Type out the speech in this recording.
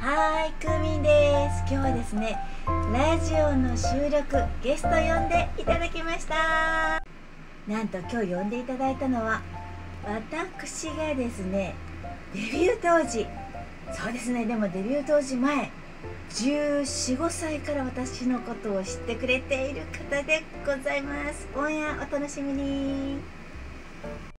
はい、クーミンです。今日はですね、ラジオの収録ゲスト呼んでいただきました。なんと今日呼んでいただいたのは私がですね、デビュー当時、そうですね、でもデビュー当時前14、15歳から私のことを知ってくれている方でございます。オンエアお楽しみに。